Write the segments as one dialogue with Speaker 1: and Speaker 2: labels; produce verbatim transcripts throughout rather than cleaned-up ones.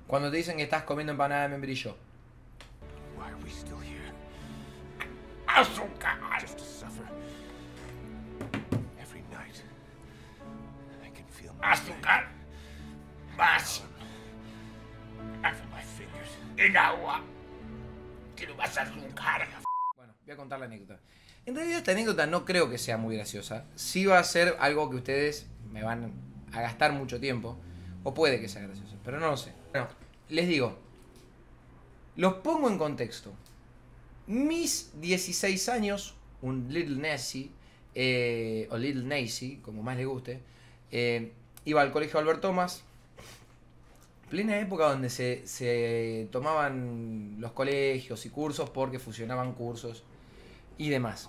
Speaker 1: Cuando te dicen que estás comiendo empanada de membrillo. ¡Azúcar! ¡Azúcar! ¡Más! ¡En agua! ¡Quiero más azúcar! Bueno, voy a contar la anécdota. En realidad esta anécdota no creo que sea muy graciosa. Sí va a ser algo que ustedes me van a gastar mucho tiempo. O puede que sea gracioso, pero no lo sé. Bueno, les digo. Los pongo en contexto. Mis dieciséis años, un Little Nessie, eh, o Little Nacy, como más le guste, eh, iba al colegio Albert Thomas, plena época donde se, se tomaban los colegios y cursos porque fusionaban cursos y demás.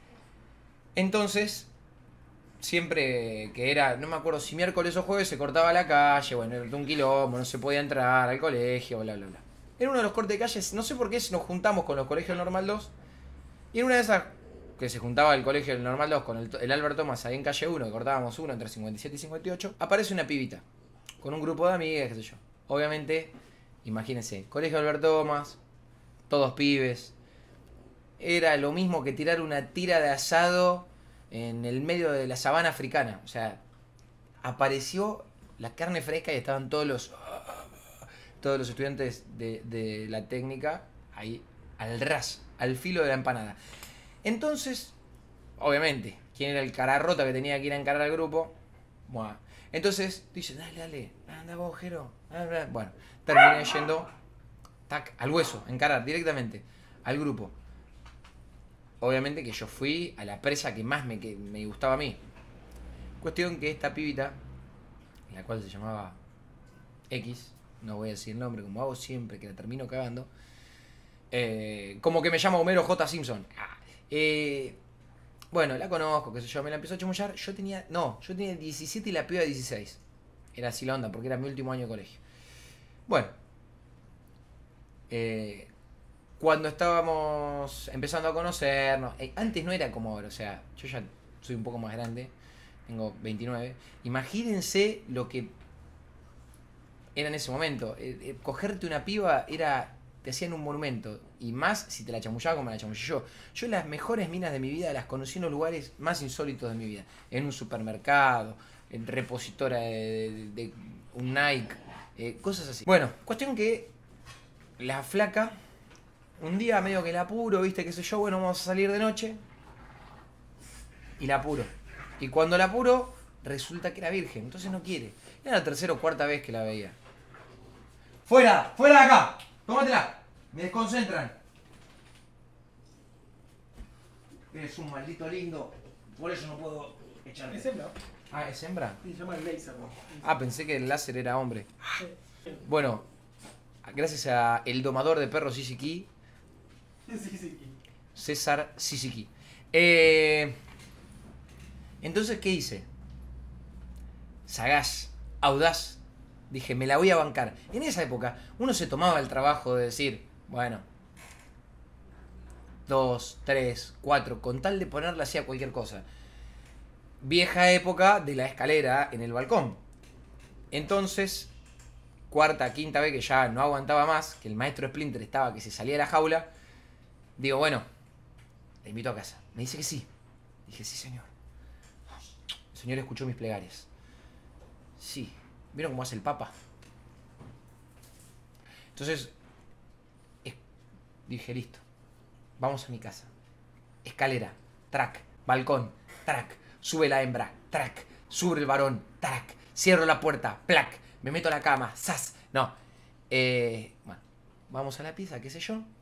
Speaker 1: Entonces, siempre que era, no me acuerdo si miércoles o jueves, se cortaba la calle, bueno, era un quilombo, no se podía entrar al colegio, bla, bla, bla. En uno de los cortes de calles, no sé por qué nos juntamos con los colegios Normal dos. Y en una de esas, que se juntaba el colegio del Normal dos con el, el Albert Thomas ahí en calle uno, que cortábamos uno entre cincuenta y siete y cincuenta y ocho, aparece una pibita. Con un grupo de amigas, qué sé yo. Obviamente, imagínense, colegio Albert Thomas, todos pibes. Era lo mismo que tirar una tira de asado en el medio de la sabana africana. O sea, apareció la carne fresca y estaban todos los... todos los estudiantes de, de la técnica ahí al ras, al filo de la empanada. Entonces, obviamente, ¿quién era el cara rota que tenía que ir a encarar al grupo? Buah. Entonces, dice, dale, dale, anda vos, Jero. Bueno, terminé yendo tac, al hueso, encarar directamente al grupo. Obviamente que yo fui a la presa que más me, que me gustaba a mí. Cuestión que esta pibita, la cual se llamaba X, no voy a decir el nombre, como hago siempre, que la termino cagando. Eh, como que me llama Homero J. Simpson. Ah, eh, bueno, la conozco, qué sé yo, me la empezó a chamullar. Yo tenía, no, yo tenía diecisiete y la piba dieciséis. Era así la onda, porque era mi último año de colegio. Bueno, eh, cuando estábamos empezando a conocernos, eh, antes no era como ahora, o sea, yo ya soy un poco más grande, tengo veintinueve. Imagínense lo que era en ese momento. Eh, eh, cogerte una piba era... te hacían un monumento. Y más si te la chamullaba como me la chamullé yo. Yo las mejores minas de mi vida las conocí en los lugares más insólitos de mi vida. En un supermercado, en repositora de, de, de un Nike, eh, cosas así. Bueno, cuestión que la flaca, un día medio que la apuro, viste, qué sé yo, bueno, vamos a salir de noche. Y la apuro. Y cuando la apuro, resulta que era virgen, entonces no quiere. Era la tercera o cuarta vez que la veía. ¡Fuera! ¡Fuera de acá! ¡Tómatela! Me desconcentran. Es un maldito lindo. Por eso no puedo echarle.
Speaker 2: ¿Es hembra?
Speaker 1: Ah, ¿es hembra?
Speaker 2: Sí, se llama el laser.
Speaker 1: Ah, pensé que el láser era hombre. Bueno, gracias a el domador de perros Sisiki,
Speaker 2: Sí, sí.
Speaker 1: César Sisiki. Eh, entonces, ¿qué hice? Sagaz, audaz. Dije, me la voy a bancar. En esa época, uno se tomaba el trabajo de decir, bueno, dos, tres, cuatro, con tal de ponerla así a cualquier cosa. Vieja época de la escalera en el balcón. Entonces, cuarta, quinta vez que ya no aguantaba más, que el maestro Splinter estaba que se salía de la jaula, digo, bueno, le invito a casa. Me dice que sí. Dije, sí, señor. El señor escuchó mis plegarias. Sí. ¿Vieron cómo hace el Papa? Entonces, es, dije, listo. Vamos a mi casa. Escalera, track, balcón, track. Sube la hembra, track. Sube el varón, track. Cierro la puerta, plac. Me meto a la cama, sas. No. Eh, bueno, vamos a la pieza, qué sé yo.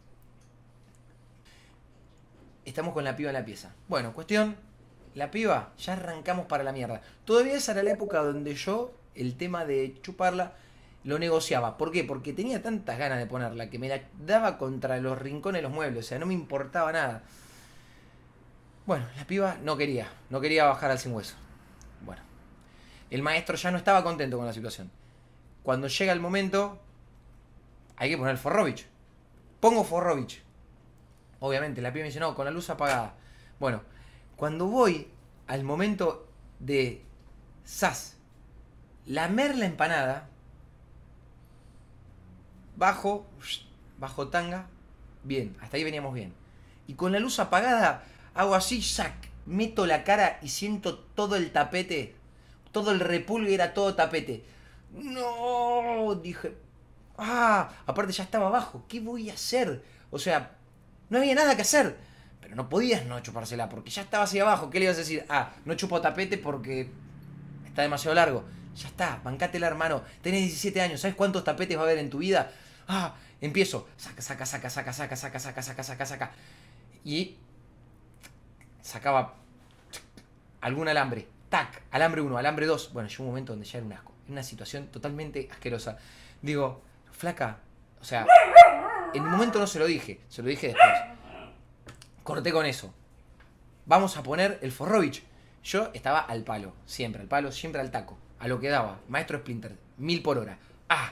Speaker 1: Estamos con la piba en la pieza. Bueno, cuestión, la piba, ya arrancamos para la mierda. Todavía esa era la época donde yo, el tema de chuparla, lo negociaba. ¿Por qué? Porque tenía tantas ganas de ponerla que me la daba contra los rincones de los muebles. O sea, no me importaba nada. Bueno, la piba no quería. No quería bajar al sin hueso. Bueno, el maestro ya no estaba contento con la situación. Cuando llega el momento, hay que poner Forrovich. Pongo Forrovich. Obviamente, la piba me dice, no, con la luz apagada. Bueno, cuando voy al momento de sas, lamer la empanada, bajo, bajo tanga, bien, hasta ahí veníamos bien. Y con la luz apagada, hago así, sac, meto la cara y siento todo el tapete, todo el repulgue era todo tapete. No, dije, ah, aparte ya estaba abajo, ¿qué voy a hacer? O sea, no había nada que hacer, pero no podías no chupársela, porque ya estaba hacia abajo, ¿qué le ibas a decir? Ah, no chupo tapete porque está demasiado largo. Ya está, bancátela, hermano, tenés diecisiete años, ¿sabes cuántos tapetes va a haber en tu vida? Ah, empiezo, saca, saca, saca, saca, saca, saca, saca, saca, saca, saca, y sacaba algún alambre, tac, alambre uno, alambre dos. Bueno, llegó un momento donde ya era un asco, en una situación totalmente asquerosa. Digo, flaca, o sea, en un momento no se lo dije, se lo dije después. Corté con eso. Vamos a poner el Forrovich. Yo estaba al palo, siempre al palo, siempre al taco, a lo que daba. Maestro Splinter, mil por hora. Ah.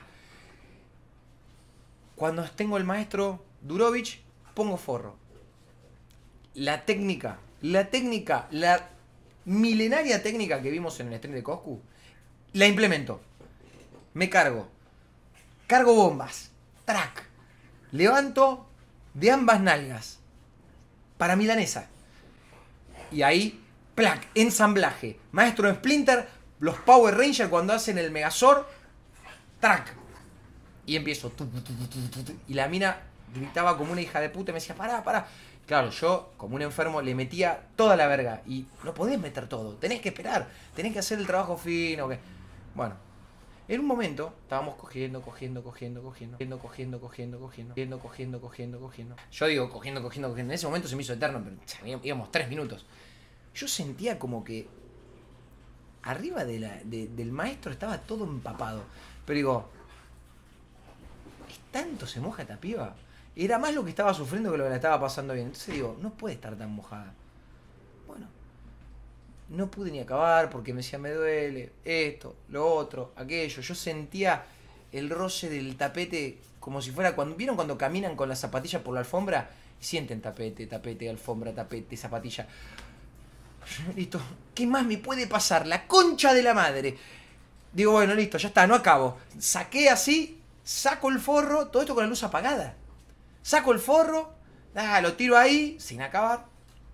Speaker 1: Cuando tengo el maestro Durovich, pongo forro. La técnica, la técnica, la milenaria técnica que vimos en el stream de Coscu, la implemento. Me cargo. Cargo bombas. Track. Levanto de ambas nalgas. Para milanesa. Y ahí, plac, ensamblaje. Maestro Splinter, los Power Rangers cuando hacen el Megazord. Track. Y empiezo. Y la mina gritaba como una hija de puta y me decía, pará, pará. Claro, yo, como un enfermo, le metía toda la verga. Y no podés meter todo. Tenés que esperar. Tenés que hacer el trabajo fino. Que... Bueno. En un momento, estábamos cogiendo, cogiendo, cogiendo, cogiendo, cogiendo, cogiendo, cogiendo, cogiendo, cogiendo, cogiendo, cogiendo. Yo digo cogiendo, cogiendo, cogiendo. En ese momento se me hizo eterno, pero íbamos tres minutos. Yo sentía como que arriba de la, de, del maestro estaba todo empapado. Pero digo, ¿es tanto se moja esta piba? Era más lo que estaba sufriendo que lo que la estaba pasando bien. Entonces digo, no puede estar tan mojada. Bueno, no pude ni acabar porque me decía, me duele, esto, lo otro, aquello. Yo sentía el roce del tapete como si fuera cuando... ¿Vieron cuando caminan con la zapatilla por la alfombra? Y sienten tapete, tapete, alfombra, tapete, zapatilla. Listo. ¿Qué más me puede pasar? La concha de la madre. Digo, bueno, listo, ya está, no acabo. Saqué así, saco el forro, todo esto con la luz apagada. Saco el forro, ah, lo tiro ahí, sin acabar.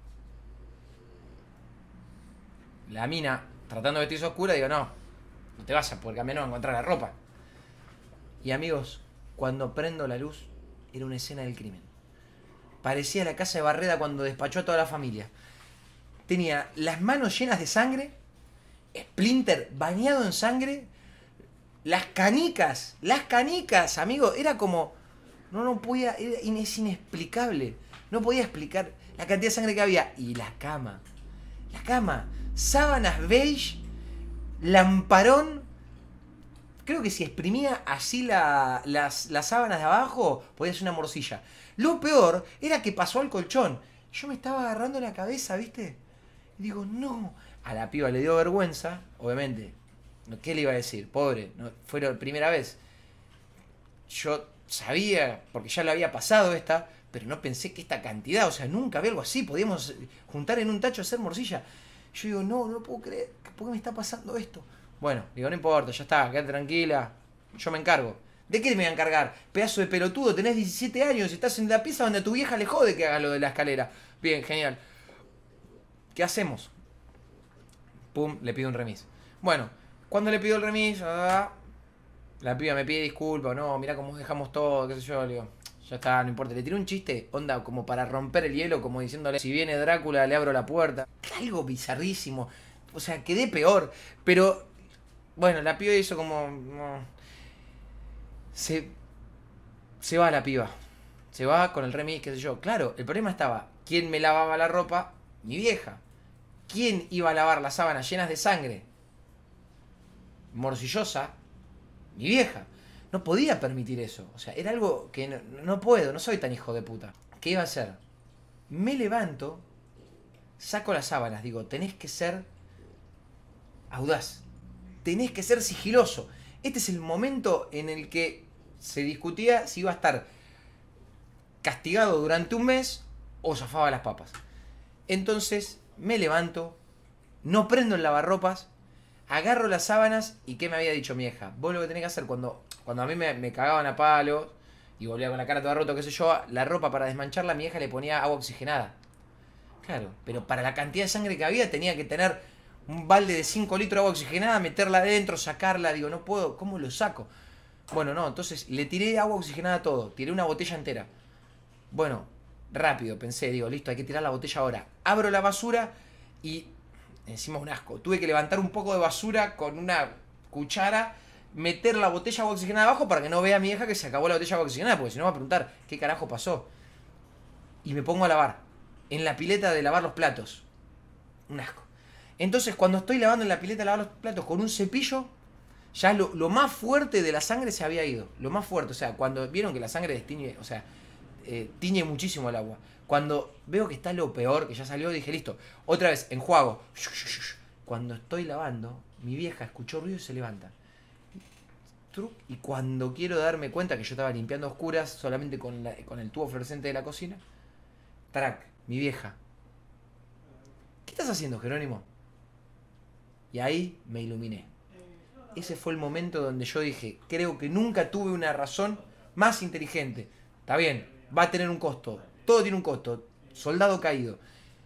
Speaker 1: La mina, tratando de vestirse oscura, digo, no, no te vas a poder cambiar, no vas a encontrar la ropa. Y amigos, cuando prendo la luz, era una escena del crimen. Parecía la casa de Barreda cuando despachó a toda la familia. Tenía las manos llenas de sangre, Splinter bañado en sangre, las canicas, las canicas, amigos, era como... No, no podía, era, es inexplicable. No podía explicar la cantidad de sangre que había. Y la cama, la cama, sábanas beige, lamparón. Creo que si exprimía así la, las, las sábanas de abajo, podía ser una morcilla. Lo peor era que pasó al colchón. Yo me estaba agarrando la cabeza, ¿viste? Y digo, no. A la piba le dio vergüenza, obviamente. ¿Qué le iba a decir? Pobre, no, fue la primera vez. Yo sabía, porque ya le había pasado esta, pero no pensé que esta cantidad, o sea, nunca vi algo así. Podíamos juntar en un tacho a hacer morcilla. Yo digo, no, no puedo creer, ¿por qué me está pasando esto? Bueno, digo, no importa, ya está, quédate tranquila, yo me encargo. ¿De qué me voy a encargar? Pedazo de pelotudo, tenés diecisiete años y estás en la pieza donde a tu vieja le jode que hagas lo de la escalera. Bien, genial. ¿Qué hacemos? Pum, le pido un remis. Bueno, cuando le pido el remis, ah, la piba me pide disculpas, no, mirá cómo dejamos todo, qué sé yo, le digo, ya está, no importa. Le tiré un chiste, onda, como para romper el hielo, como diciéndole, si viene Drácula, le abro la puerta. Algo bizarrísimo, o sea, quedé peor, pero, bueno, la piba hizo como... No. Se, se va la piba, se va con el remis, qué sé yo. Claro, el problema estaba, ¿quién me lavaba la ropa? Mi vieja. ¿Quién iba a lavar las sábanas llenas de sangre? Morcillosa. Mi vieja. No podía permitir eso. O sea, era algo que no, no puedo, no soy tan hijo de puta. ¿Qué iba a hacer? Me levanto, saco las sábanas, digo, tenés que ser audaz. Tenés que ser sigiloso. Este es el momento en el que se discutía si iba a estar castigado durante un mes o zafaba las papas. Entonces me levanto, no prendo el lavarropas, agarro las sábanas y ¿qué me había dicho mi hija? Vos lo que tenés que hacer cuando, cuando a mí me, me cagaban a palos, y volvía con la cara toda rota, qué sé yo, la ropa para desmancharla, mi vieja le ponía agua oxigenada. Claro, pero para la cantidad de sangre que había tenía que tener un balde de cinco litros de agua oxigenada, meterla adentro, sacarla, digo, no puedo, ¿cómo lo saco? Bueno, no, entonces le tiré agua oxigenada a todo, tiré una botella entera. Bueno, rápido, pensé, digo, listo, hay que tirar la botella ahora. Abro la basura y encima un asco. Tuve que levantar un poco de basura con una cuchara, meter la botella de agua oxigenada abajo para que no vea a mi hija que se acabó la botella de agua oxigenada, porque si no va a preguntar qué carajo pasó. Y me pongo a lavar, en la pileta de lavar los platos. Un asco. Entonces cuando estoy lavando en la pileta de lavar los platos con un cepillo, ya lo, lo más fuerte de la sangre se había ido. Lo más fuerte, o sea, cuando vieron que la sangre destiñe, o sea, eh, tiñe muchísimo el agua. Cuando veo que está lo peor, que ya salió, dije, listo, otra vez, enjuago. Cuando estoy lavando, mi vieja escuchó ruido y se levanta. Y cuando quiero darme cuenta que yo estaba limpiando a oscuras solamente con, la, con el tubo fluorescente de la cocina, track, mi vieja. ¿Qué estás haciendo, Jerónimo? Y ahí me iluminé. Ese fue el momento donde yo dije, creo que nunca tuve una razón más inteligente. Está bien, va a tener un costo. Todo tiene un costo. Soldado caído.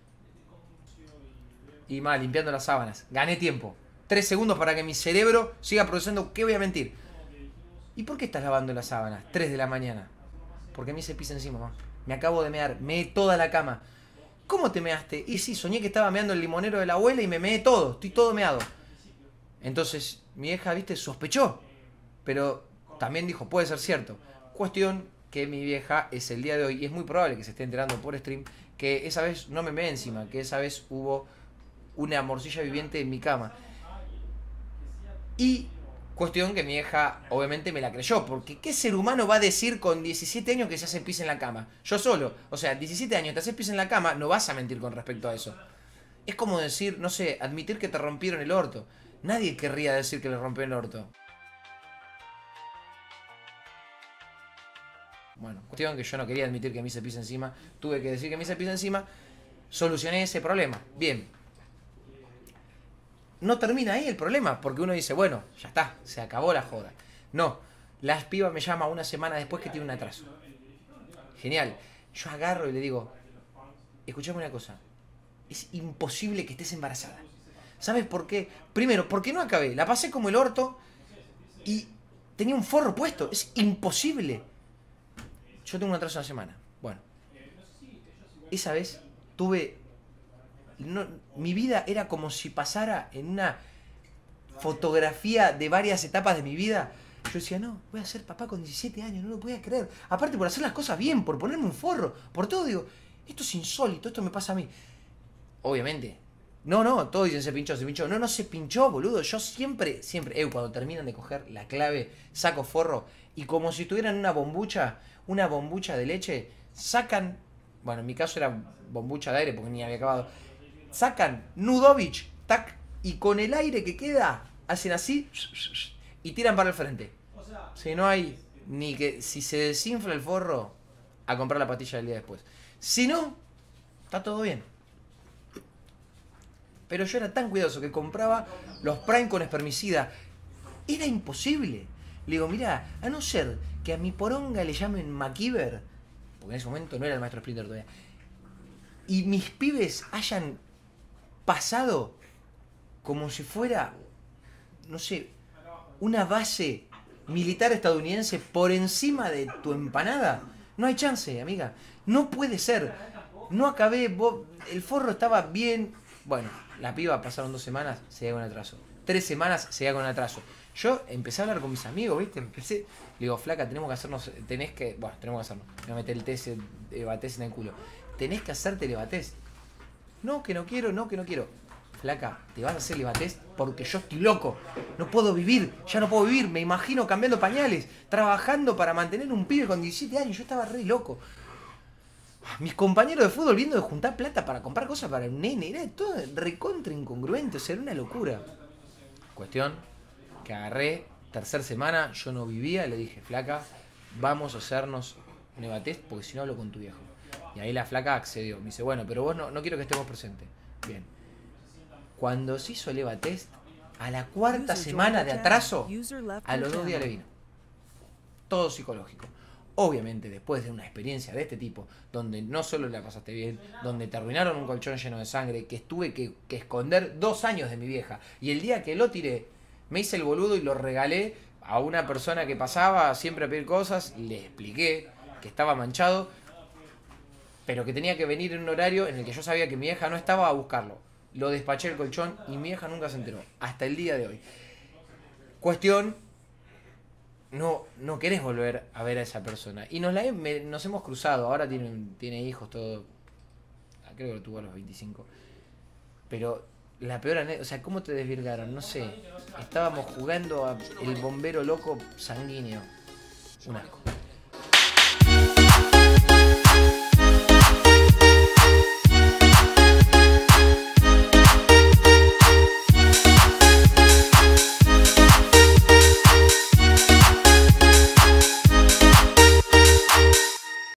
Speaker 1: Y más, limpiando las sábanas. Gané tiempo. Tres segundos para que mi cerebro siga procesando. ¿Qué voy a mentir? ¿Y por qué estás lavando las sábanas? Tres de la mañana. Porque me hice pis encima, mamá. Me acabo de mear. Meé toda la cama. ¿Cómo te measte? Y sí, soñé que estaba meando el limonero de la abuela y me meé todo. Estoy todo meado. Entonces, mi vieja, viste, sospechó. Pero también dijo, puede ser cierto. Cuestión que mi vieja es el día de hoy, y es muy probable que se esté enterando por stream, que esa vez no me meé encima, que esa vez hubo una morcilla viviente en mi cama. Y cuestión que mi vieja obviamente me la creyó, porque ¿qué ser humano va a decir con diecisiete años que se hace pis en la cama? Yo solo, o sea, diecisiete años, te haces pis en la cama, no vas a mentir con respecto a eso. Es como decir, no sé, admitir que te rompieron el orto. Nadie querría decir que le rompió el orto. Bueno, cuestión que yo no quería admitir que me hice pis encima, tuve que decir que me hice pis encima, solucioné ese problema. Bien. No termina ahí el problema, porque uno dice, bueno, ya está, se acabó la joda. No, las pibas me llama una semana después que tiene un atraso. Genial. Yo agarro y le digo, escuchame una cosa, es imposible que estés embarazada. ¿Sabes por qué? Primero, porque no acabé, la pasé como el orto y tenía un forro puesto, es imposible. Yo tengo un atraso de una semana. Bueno, esa vez tuve... No, mi vida era como si pasara en una fotografía de varias etapas de mi vida. Yo decía, no, voy a ser papá con diecisiete años, no lo podía creer. Aparte por hacer las cosas bien, por ponerme un forro, por todo, digo, esto es insólito, esto me pasa a mí. Obviamente. No, no, todos dicen se pinchó, se pinchó. No, no se pinchó, boludo. Yo siempre, siempre, eh, cuando terminan de coger la clave, saco forro y como si tuvieran una bombucha, una bombucha de leche, sacan, bueno, en mi caso era bombucha de aire porque ni había acabado. Sacan Nudovich, tac, y con el aire que queda, hacen así y tiran para el frente. Si no hay ni que, si se desinfla el forro, a comprar la pastilla del día después. Si no, está todo bien. Pero yo era tan cuidadoso que compraba los Prime con espermicida. Era imposible. Le digo, mira, a no ser que a mi poronga le llamen MacGyver, porque en ese momento no era el maestro Splinter todavía, y mis pibes hayan pasado como si fuera, no sé, una base militar estadounidense por encima de tu empanada, no hay chance, amiga. No puede ser. No acabé, vos, el forro estaba bien. Bueno, la piba pasaron dos semanas, se llega con atraso. Tres semanas, se llega con atraso. Yo empecé a hablar con mis amigos, ¿viste? Empecé, le digo, flaca, tenemos que hacernos, tenés que, bueno, tenemos que hacernos. Me voy a meter el test de Levatest en el culo. Tenés que hacerte Levatest. No, que no quiero, no, que no quiero. Flaca, te vas a hacer Levatest porque yo estoy loco. No puedo vivir, ya no puedo vivir. Me imagino cambiando pañales, trabajando para mantener un pibe con diecisiete años. Yo estaba re loco. Mis compañeros de fútbol viendo de juntar plata para comprar cosas para un nene. Era todo recontra incongruente, o sea, era una locura. Cuestión que agarré, tercera semana, yo no vivía, le dije, flaca, vamos a hacernos Levatest porque si no hablo con tu viejo. Y ahí la flaca accedió. Me dice, bueno, pero vos no, no quiero que estemos presentes. Bien. Cuando se hizo el Levatest, a la cuarta semana de atraso, a los dos días le vino. Todo psicológico. Obviamente, después de una experiencia de este tipo, donde no solo la pasaste bien, donde te arruinaron un colchón lleno de sangre, que tuve que, que esconder dos años de mi vieja, y el día que lo tiré, me hice el boludo y lo regalé a una persona que pasaba siempre a pedir cosas, le expliqué que estaba manchado, pero que tenía que venir en un horario en el que yo sabía que mi vieja no estaba a buscarlo. Lo despaché el colchón y mi vieja nunca se enteró, hasta el día de hoy. Cuestión, no, no querés volver a ver a esa persona. Y nos, la, he- me- nos hemos cruzado, ahora tiene, tiene hijos, todo. Creo que lo tuvo a los veinticinco. Pero la peor anécdota, o sea, ¿cómo te desvirgaron? No sé. Estábamos jugando a el bombero loco sanguíneo. Un asco.